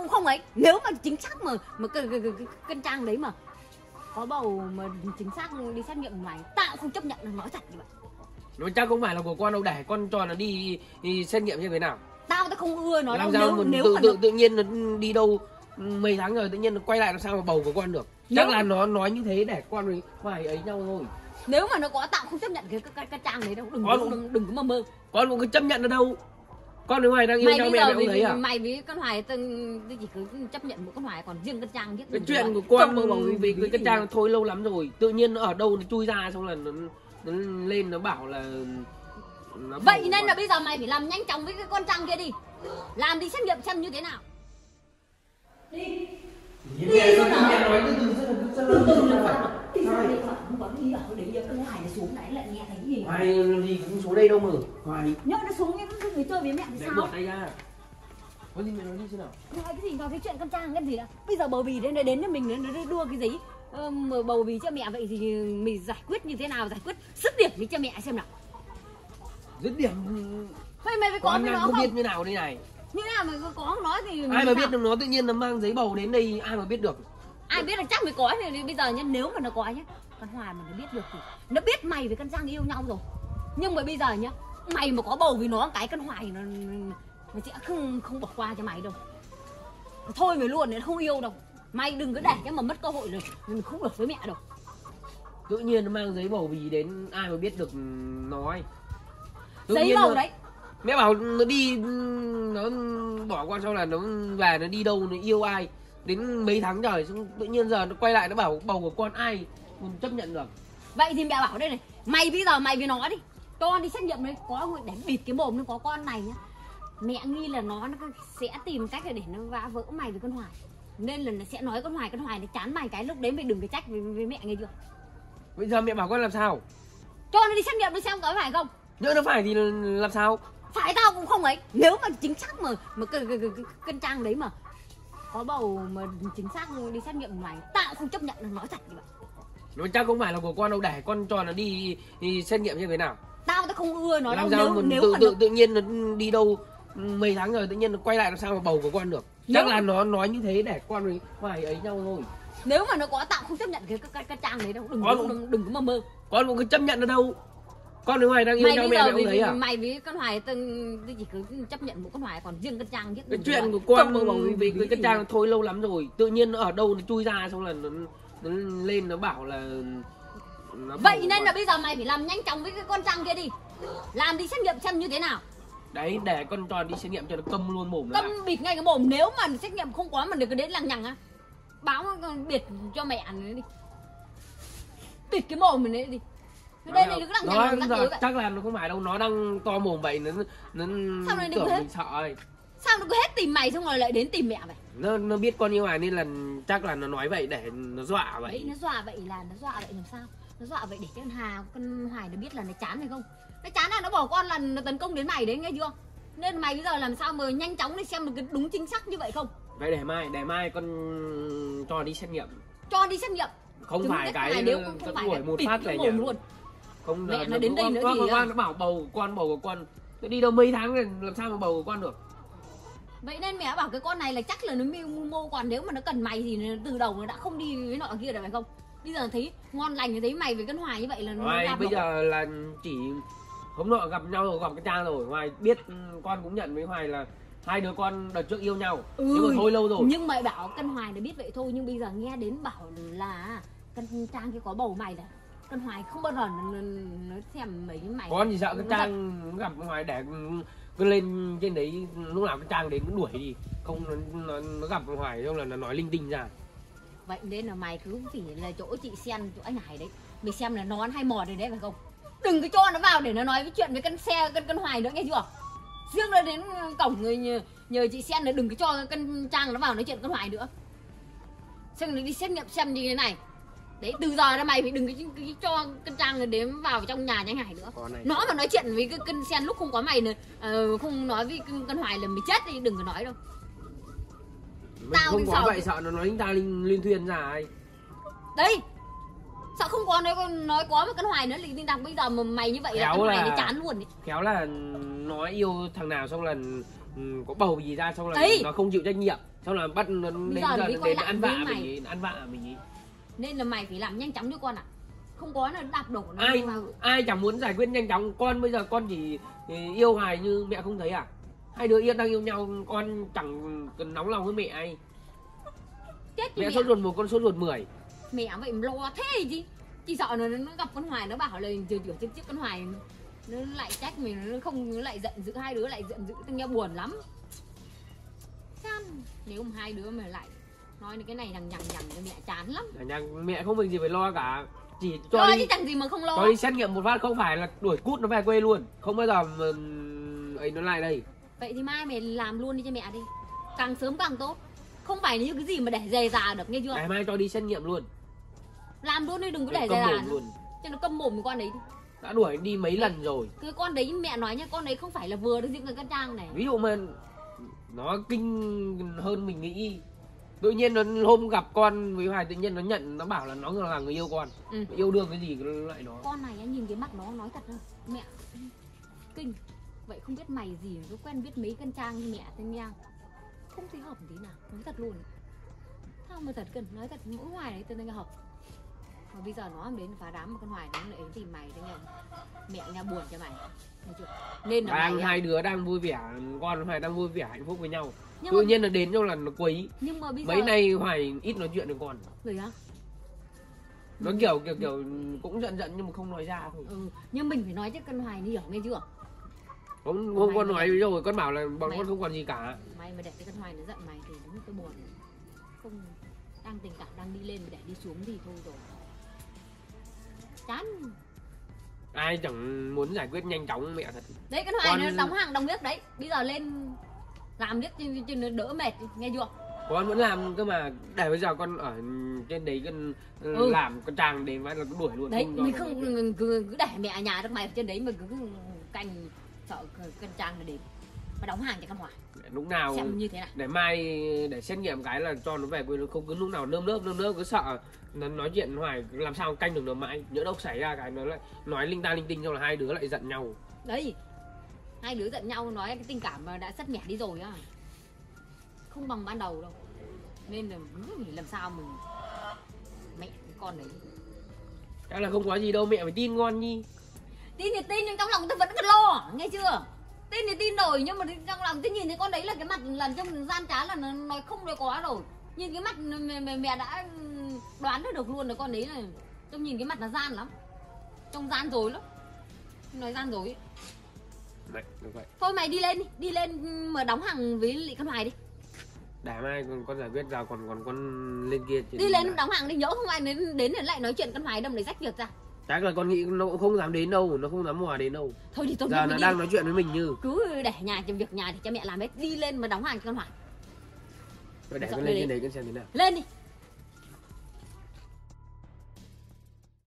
cũng không ấy. Nếu mà chính xác mà cân trang đấy mà có bầu mà chính xác đi xét nghiệm ngoài, tao không chấp nhận, nói thật như vậy. Nó chắc không phải là của con đâu, để con cho nó đi xét nghiệm như thế nào. Tao không ưa nó làm đâu. Sao Nếu tự, mà tự, tự nhiên nó đi đâu mấy tháng rồi tự nhiên nó quay lại làm sao mà bầu của con được. Chắc là nó nói như thế để con với Hoài ấy nhau thôi. Nếu mà nó có, tao không chấp nhận cái trang đấy đâu. Đừng có mơ. Con cũng cứ chấp nhận ở đâu. Con với Hoài đang yêu nhau, mẹ không thấy à? Mày với con Hoài tôi chỉ cứ chấp nhận một con Hoài, còn riêng con Trang biết. Cái chuyện của con vì cái Trang thôi lâu lắm rồi, tự nhiên nó ở đâu nó chui ra xong là nó lên nó bảo là nó vậy nên là bây giờ mày phải làm nhanh chóng với cái con Trang kia đi, làm đi xét nghiệm xem như thế nào. Đi rồi nói từ không có đi ở đấy, con Hoài nó xuống đấy lại nghe thấy gì. Hoài gì cũng xuống đây đâu mà. Hoài nhớ nó xuống cái người chơi với mẹ thì sao? Bỏ tay ra. Có gì mẹ nói đi xem nào. Nói cái gì vào cái chuyện con Trang cái gì đó. Bây giờ bầu bì đến với mình nó đua cái gì? Bầu bì cho mẹ vậy thì mình giải quyết như thế nào, giải quyết dứt điểm đi cho mẹ xem nào. Dứt điểm. Vậy mày phải có với nó không? Không biết như nào đây này. Như nào mà có nói thì ai mà biết được, nó tự nhiên nó mang giấy bầu đến đây ai mà biết được. Ai biết là chắc mới có thì bây giờ nhá, nếu mà nó có nhá, con Hoài mà nó biết được thì nó biết mày với con Giang yêu nhau rồi. Nhưng mà bây giờ nhá, mày mà có bầu với nó cái con Hoài nó sẽ không bỏ qua cho mày đâu. Thôi mày luôn, nó không yêu đâu. Mày đừng có để cho mà mất cơ hội rồi mình không được với mẹ đâu. Tự nhiên nó mang giấy bầu vì đến ai mà biết được nói. Giấy bầu đấy. Mẹ bảo nó đi, nó bỏ qua sau là nó về nó đi đâu, nó yêu ai đến mấy tháng trời, xong tự nhiên giờ nó quay lại nó bảo bầu của con ai mình chấp nhận được. Vậy thì mẹ bảo đây này, mày bây giờ mày với nó đi, con đi xét nghiệm đấy, có để bịt cái mồm nó có con này nhá. Mẹ nghi là nó sẽ tìm cách để nó vá vỡ mày với con Hoài, nên là nó sẽ nói con Hoài nó chán mày, cái lúc đấy mày đừng có trách với mẹ nghe chưa. Bây giờ mẹ bảo con làm sao? Cho nó đi xét nghiệm đi xem có phải không. Nhỡ nó phải thì làm sao? Phải tao cũng không ấy. Nếu mà chính xác mà cân trang đấy mà có bầu mà chính xác đi xét nghiệm ngoài, tao không chấp nhận, nói thật như vậy. Nó chắc không phải là của con đâu, để con cho nó đi xét nghiệm như thế nào. Tao không ưa nó làm đâu. Nếu tự nhiên nó đi đâu mấy tháng rồi tự nhiên nó quay lại làm sao mà bầu của con được. Chắc là nó nói như thế để con với Hoài ấy nhau thôi. Nếu mà nó có, tao không chấp nhận cái trang đấy đâu. Đừng có mơ. Con cũng cứ chấp nhận ở đâu. Con với Hoài đang yêu nhau, mẹ không thấy à? Mày với con Hoài tôi chỉ cứ chấp nhận một con Hoài, còn riêng con Trang biết. Cái chuyện của con vì cái Trang thôi lâu lắm rồi, tự nhiên nó ở đâu nó chui ra xong là nó lên nó bảo là vậy nên là bây giờ mày phải làm nhanh chóng với cái con Trang kia đi, làm đi xét nghiệm xem như thế nào. Đấy, để con tròn đi xét nghiệm cho nó câm luôn mồm. Câm bịt ngay cái mồm. Nếu mà xét nghiệm không có mà được cái đến lằng nhằng á, báo biệt cho mẹ nó đi, bịt cái mồm mình đấy đi. Đây này cứ lằng nhằng chắc là nó không phải đâu, nó đang to mồm vậy, nó tưởng mình sợ rồi. Sao nó cứ hết tìm mày xong rồi lại đến tìm mẹ vậy? Nó biết con yêu Hoài nên là chắc là nó nói vậy để nó dọa vậy. Đấy, nó dọa vậy làm sao? Nó dọa vậy để con Hoài nó biết là nó chán hay không? Nó chán là nó bỏ con, là nó tấn công đến mày đấy, nghe chưa? Nên mày bây giờ làm sao mà nhanh chóng đi xem được cái đúng chính xác như vậy không? Vậy để mai con cho đi xét nghiệm. Cho đi xét nghiệm. Không phải cái nếu không phải đuổi một phát này luôn. Không, mẹ nó đến đây nữa thì con nó bảo bầu của con nó đi đâu mấy tháng rồi làm sao mà bầu của con được. Vậy nên mẹ bảo cái con này là chắc là nó mưu mô, còn nếu mà nó cần mày thì từ đầu nó đã không đi với nọ kia rồi phải không? Bây giờ thấy ngon lành thì thấy mày với con Hoài như vậy là Hoài bây giờ là chỉ hôm nọ gặp nhau rồi, gặp cái Trang rồi, Hoài biết con cũng nhận với Hoài là hai đứa con đợt trước yêu nhau. Nhưng mà thôi lâu rồi. Nhưng mày bảo con Hoài nó biết vậy thôi, nhưng bây giờ nghe đến bảo là con Trang kia có bầu mày là con Hoài không bao giờ nó xem mấy mày. Con chỉ sợ cái Trang gặp Hoài để cứ lên trên đấy lúc nào cái Trang đến cũng đuổi đi, không nó gặp Hoài xong là nó nói linh tinh ra. Vậy nên là mày cứ phải là chỗ chị Sen, chỗ anh Hải đấy, mày xem là nó ăn hay mò rồi đấy phải không? Đừng có cho nó vào để nó nói với chuyện với con Hoài nữa, nghe chưa? Riêng là đến cổng người nhờ chị Sen là đừng có cho con Trang nó vào nói chuyện con Hoài nữa. Xem nó đi xét nghiệm xem như thế này. Đấy, từ giờ ra mày phải đừng có cho con Trang đến vào trong nhà anh Hải nữa. Nó mà nói chuyện với cái con Sen lúc không có mày nữa, không nói với con Hoài là mày chết thì đừng có nói đâu. Tao không có vậy, sợ nó nói ta liên thuyên ra ai. Đấy, sợ không có nói có một con Hoài nữa thì đằng bây giờ mà mày như vậy là con Hoài nó chán luôn đấy. Khéo là nói yêu thằng nào xong là có bầu gì ra xong là Ấy. nó không chịu trách nhiệm, xong là bắt nó đến giờ giờ thì đến quay lại ăn với vạ mày. mình, ăn vạ mình ý. Nên là mày phải làm nhanh chóng cho con ạ. Không có là đạp đổ nó ai vào. ai chẳng muốn giải quyết nhanh chóng. Con bây giờ con chỉ yêu Hoài như mẹ không thấy à? Hai đứa đang yêu nhau, con chẳng cần nóng lòng với mẹ ai. Chết Mẹ mẹ. sốt ruột 1, con sốt ruột 10. Mẹ vậy mà lo thế gì? Chỉ sợ nó gặp con Hoài nó bảo là chửi trước con Hoài nó lại trách mình, nó không, nó lại giận dữ, hai đứa lại giận dữ, tôi nghe buồn lắm. Chán. Nếu mà hai đứa mà lại nói cái này nhằng thì mẹ chán lắm. Mẹ không việc gì phải lo cả, chỉ cho Lo đi chứ chẳng gì mà không lo. cho đi xét nghiệm một phát, không phải là đuổi cút nó về quê luôn, không bao giờ mà ấy nó lại đây. Vậy thì mai mày làm luôn đi cho mẹ đi, càng sớm càng tốt. Không phải như cái gì mà để dè dà được, nghe chưa? Ngày mai cho đi xét nghiệm luôn, Làm luôn đi, đừng có để câm dè dà mồm nữa. luôn. Cho nó câm mồm cái con đấy đi. Đã đuổi đi mấy lần rồi. Cái con đấy mẹ nói nhá, con đấy không phải là vừa được riêng cái con Trang này. Ví dụ mà nó kinh hơn mình nghĩ, tự nhiên nó hôm gặp con với Hoài tự nhiên nó nhận, nó bảo là nó là người yêu con. Yêu đương cái gì lại nó. Con này nhìn cái mặt nó nói thật đâu mẹ kinh. Vậy không biết mày gì nó quen biết mấy con Trang như mẹ thế nha, không thấy hợp tí nào, nói thật luôn. Sao mà thật cần nói thật, mỗi Hoài đấy tôi nghe hợp. Mà bây giờ nó đến phá đám một con Hoài nó lại đến tìm mày thế nghe, mẹ nghe buồn cho mày, nghe chưa? Nên là mày Hai đứa đang vui vẻ, con Hoài đang vui vẻ hạnh phúc với nhau, nhưng tự mà, nhiên là đến trong là nó quấy. nhưng mà bây giờ Mấy nay Hoài ít nói chuyện được con rồi á. nó kiểu cũng giận nhưng mà không nói ra thôi. Nhưng mình phải nói chứ con Hoài hiểu, nghe chưa? Hôm con nói rồi, con bảo là bọn mày, con không còn gì cả. Mày mà để cái con Hoài nó giận mày thì đúng là tôi buồn. Không, đang tình cảm đang đi lên mà để đi xuống thì thôi rồi. Chán. Ai chẳng muốn giải quyết nhanh chóng mẹ thật. Đấy con Hoài nó đóng hàng đóng bếp đấy. Bây giờ lên làm biết cho nó đỡ mệt, nghe chưa? Con vẫn làm cơ mà, để bây giờ con ở trên đấy con làm, con Trang đến mà là con đuổi luôn. Đấy mình không cứ để mẹ ở nhà được mày ở trên đấy mà cứ canh sợ con Trang nó đến mà đóng hàng cho con Hoài. Lúc nào xem như thế nào. Để mai để xét nghiệm cái là cho nó về quê, nó không cứ lúc nào nơm nớp cứ sợ nó nói chuyện Hoài làm sao canh được nó mãi, nhỡ đâu xảy ra cái nó lại nói linh ta linh tinh, xong là hai đứa lại giận nhau. Đấy, hai đứa giận nhau nói cái tình cảm mà đã sứt mẻ đi rồi á, không bằng ban đầu đâu. Nên là làm sao mình mẹ cái con đấy. Chắc là không có gì đâu, mẹ phải tin con nhi. Tin thì tin nhưng trong lòng tôi vẫn còn lo, nghe chưa? Tin thì tin rồi nhưng mà trong lòng tôi nhìn thấy con đấy là cái mặt lần trong gian trá là nó nói không được có rồi. Nhìn cái mặt mẹ đã đoán được luôn là con đấy là trông nhìn cái mặt nó gian lắm, trông gian dối lắm, nói gian dối. Đấy, đúng vậy. Thôi mày đi lên mà đóng hàng với Lý Con Hoài đi. Để mai con giải quyết ra, còn con lên kia Đi lên đóng hàng đi, nhỡ không ai đến lại nói chuyện Con Hoài đâm để rách việc ra. Chắc là con nghĩ nó cũng không dám đến đâu, nó không dám Hòa đến đâu. Thôi thì tôi giờ nó đang nói chuyện với mình như cứ để nhà cho việc nhà thì cho mẹ làm hết, đi lên mà đóng hàng cho Con Hoài. Rồi để con lên trên đấy con xem thế nào. Lên đi.